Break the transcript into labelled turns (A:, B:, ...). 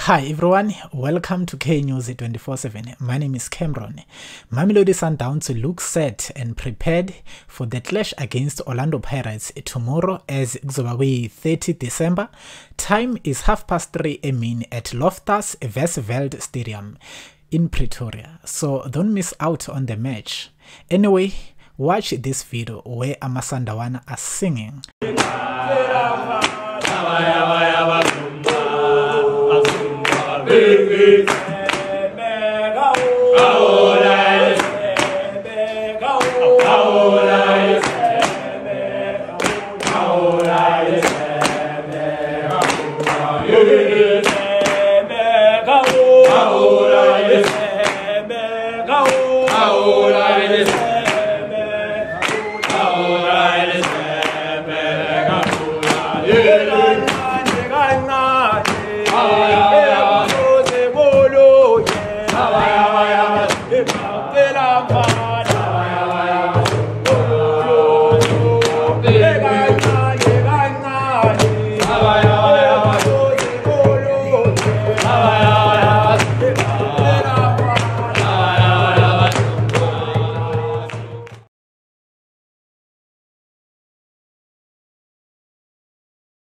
A: Hi everyone, welcome to K News 24/7. My name is Cameron. Mamelodi Sundowns look set and prepared for the clash against Orlando Pirates tomorrow as kuzoba 30 December. Time is 3:30 AM at Loftus Versveld Stadium in Pretoria, so don't miss out on the match. Anyway, watch this video where Amasandawana are singing. Big